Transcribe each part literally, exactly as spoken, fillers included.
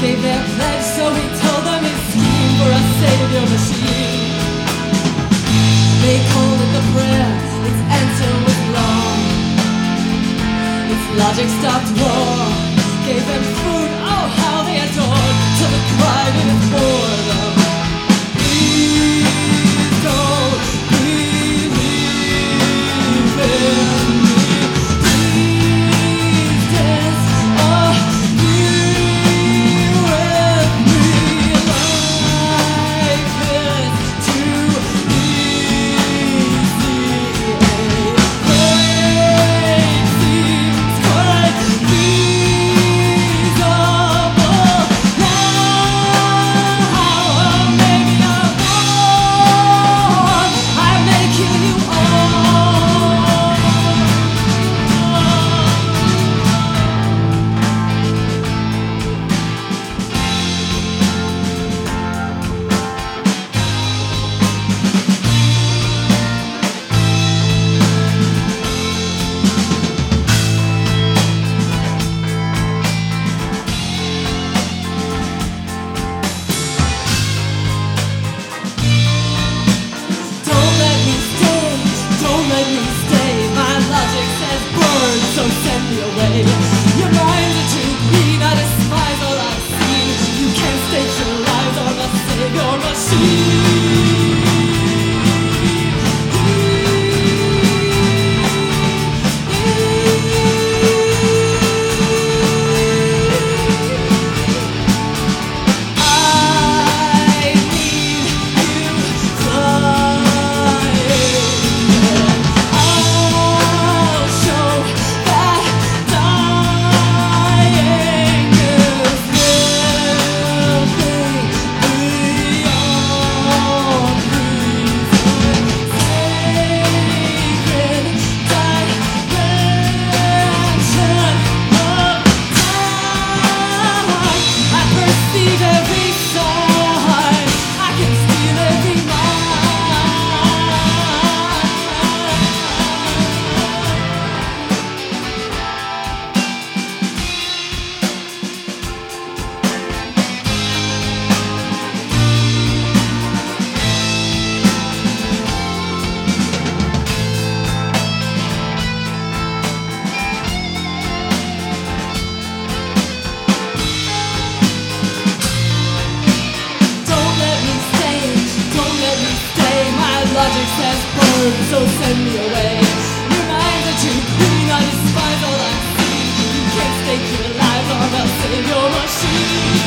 gave their pledge, so he told them his scheme for a savior machine. They called it the prayer, its answer was long. Its logic stopped war, gave them food, oh how they adored, till the cry didn't bore them. Please don't believe in me. Please dance or be with me. Life is too easy. Fate seems quite feasible now. Maybe I'm wrong. I may kill you all. Don't let me stay, don't let me stay. My logic says burn, so send me away. Your minds are too green, I despise all I've seen. You can't stake your lives on a savior I need you flying. I'll show that dying is nothing beyond reason. Sacred dimension of time. I perceive every sign. I can steal every Don't let me stay, don't let me stay. My logic says burn, so send me away. Your minds are too green, I despise all I see. You can't stake your lives on a savior machine.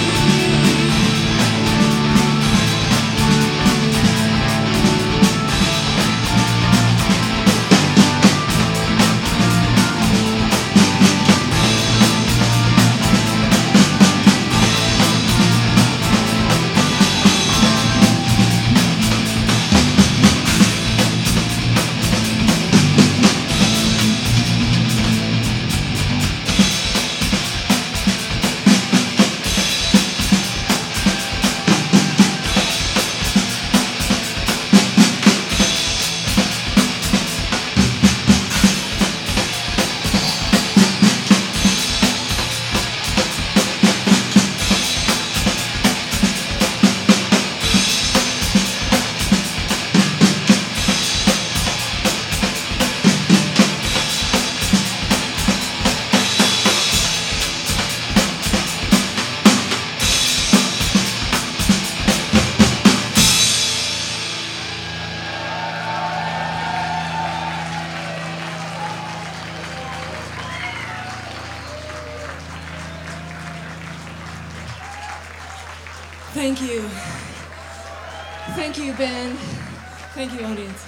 Thank you. Thank you, Ben. Thank you, audience.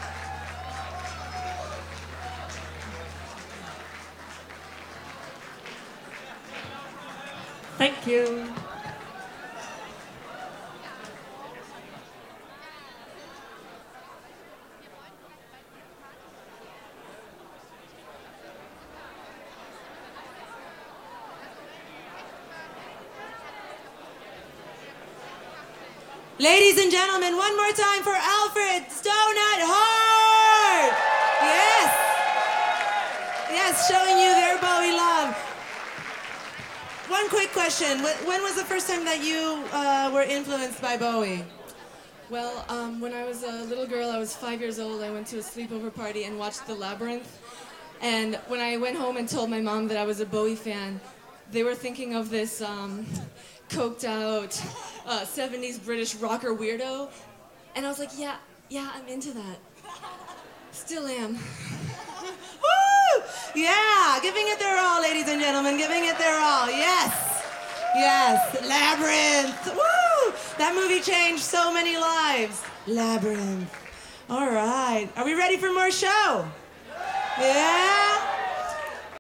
Thank you. Ladies and gentlemen, one more time for Alfred Stonehut Hart! Yes! Yes, showing you their Bowie love. one quick question. When, when was the first time that you uh, were influenced by Bowie? Well, um, when I was a little girl, I was five years old, I went to a sleepover party and watched The Labyrinth. And when I went home and told my mom that I was a Bowie fan, they were thinking of this um, coked out uh, seventies British rocker weirdo. And I was like, yeah, yeah, I'm into that. Still am. Woo! Yeah, giving it their all, ladies and gentlemen, giving it their all. Yes, yes, Labyrinth. Woo! That movie changed so many lives. Labyrinth. All right, are we ready for more show?